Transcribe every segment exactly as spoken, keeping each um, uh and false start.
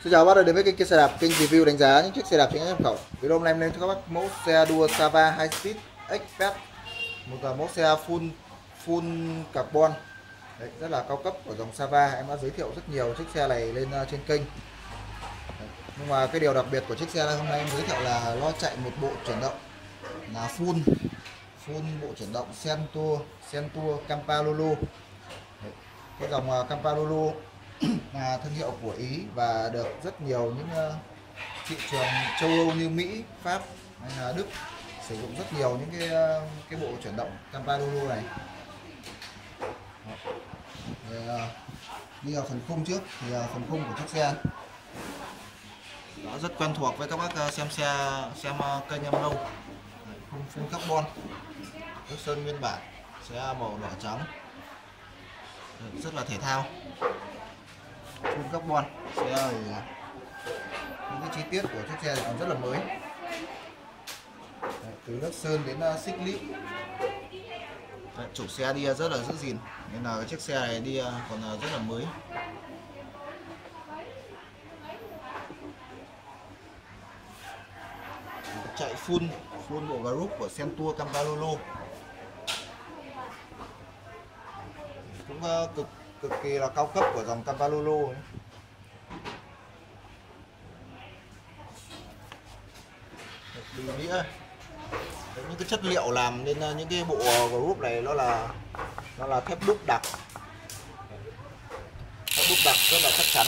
Xin chào bác đã đến với kênh xe đạp, kênh review đánh giá những chiếc xe đạp chính hãng nhập khẩu. Video hôm nay em lên cho các bác mẫu xe đua Sava High Speed Express, một mẫu xe full full carbon. Đấy, rất là cao cấp của dòng Sava. Em đã giới thiệu rất nhiều chiếc xe này lên trên kênh. Đấy, nhưng mà cái điều đặc biệt của chiếc xe này hôm nay em giới thiệu là nó chạy một bộ chuyển động là full full bộ chuyển động Sentur Sentur Campagnolo. Đấy, cái dòng Campagnolo là thương hiệu của Ý và được rất nhiều những uh, thị trường châu Âu như Mỹ, Pháp hay là Đức sử dụng rất nhiều những cái uh, cái bộ chuyển động Campagnolo này. Để, uh, đi vào phần khung trước thì uh, phần khung của chiếc xe nó rất quen thuộc với các bác uh, xem xe xem uh, kênh em lâu. Khung full carbon, nước sơn nguyên bản, xe màu đỏ trắng, rất là thể thao. Full carbon, xe này, những cái chi tiết của chiếc xe còn rất là mới. Đấy, từ nước sơn đến uh, xích lít. Đấy, chủ xe đi rất là giữ gìn nên là cái chiếc xe này đi uh, còn uh, rất là mới. Chạy full full bộ group của Sentur Campagnolo cũng uh, cực cực kỳ là cao cấp của dòng Campagnolo ấy. Đi nghĩa đấy, những cái chất liệu làm nên những cái bộ group này nó là nó là thép đúc đặc, thép đúc đặc rất là chắc chắn,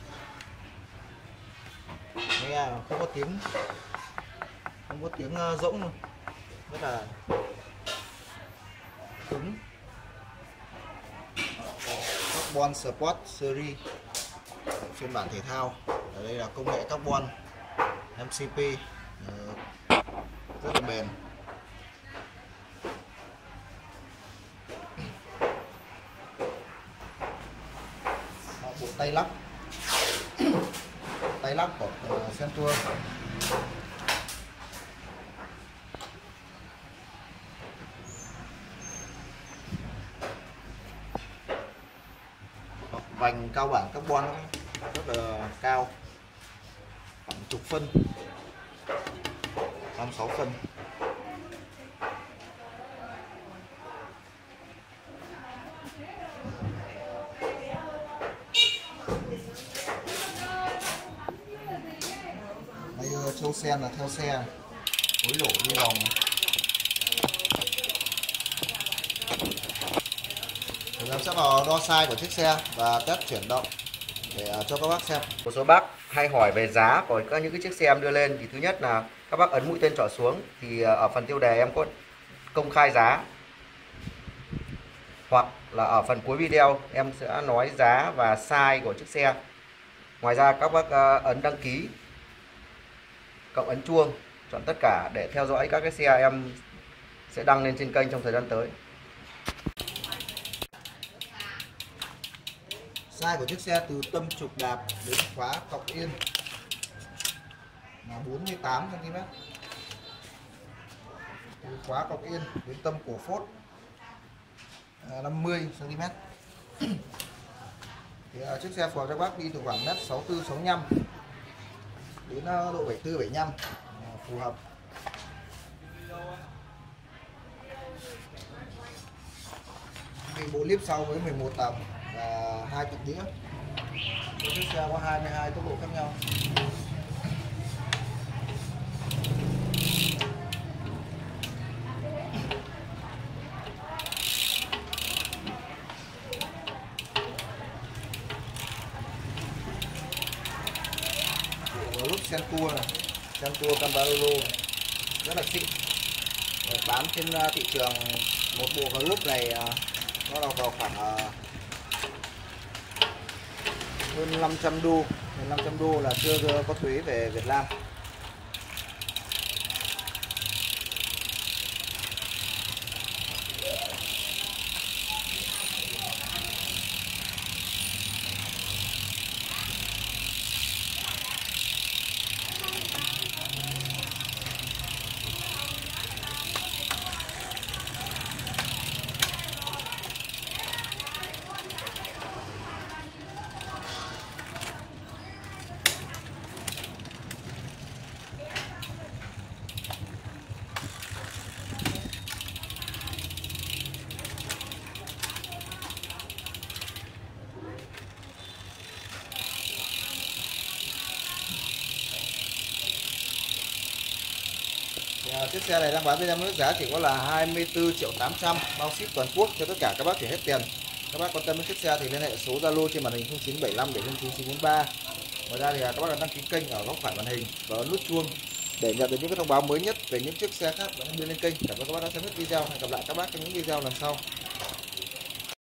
nghe không có tiếng không có tiếng rỗng luôn, rất là cứng. Carbon Sport Series phiên bản thể thao. Ở đây là công nghệ carbon em xê pê rất là bền. Bộ tay lắc tay lắc của uh, Sentur. Vành cao bản carbon rất là cao, khoảng chục phân, năm sáu phân. Đây châu sen là theo xe hối lỗ đi vòng. Chúng em sẽ vào đo size của chiếc xe và test chuyển động để cho các bác xem. Một số bác hay hỏi về giá của các những cái chiếc xe em đưa lên thì thứ nhất là các bác ấn mũi tên trỏ xuống thì ở phần tiêu đề em có công khai giá, hoặc là ở phần cuối video em sẽ nói giá và size của chiếc xe. Ngoài ra các bác ấn đăng ký cộng ấn chuông chọn tất cả để theo dõi các cái xe em sẽ đăng lên trên kênh trong thời gian tới. Size của chiếc xe từ tâm trục đạp đến khóa cọc yên là bốn mươi tám xăng ti mét. Từ khóa cọc yên đến tâm cổ phốt là năm mươi xăng ti mét. Thì uh, chiếc xe phù hợp cho bác đi từ khoảng mét sáu tư sáu lăm đến uh, độ bảy tư bảy lăm uh, phù hợp. Thì bộ clip sau với mười một tầng và hai cực đĩa. Chiếc xe có hai mươi hai tốc độ khác nhau. Bộ lúc Sentur này, Sentur Campagnolo rất là xịn. Bán trên thị trường một bộ group này nó là vào khoảng hơn năm trăm đô, năm trăm đô là chưa có thuế về Việt Nam. À, chiếc xe này đang bán với em mức giá chỉ có là hai mươi tư triệu tám trăm, bao ship toàn quốc cho tất cả các bác chỉ hết tiền. Các bác quan tâm đến chiếc xe thì liên hệ số Zalo trên màn hình không chín bảy lăm bảy không chín chín bốn ba. Ngoài ra thì các bác đăng ký kênh ở góc phải màn hình và ấn nút chuông để nhận được những cái thông báo mới nhất về những chiếc xe khác và đưa lên kênh. Cảm ơn các bác đã xem hết video. Hẹn gặp lại các bác trong những video lần sau.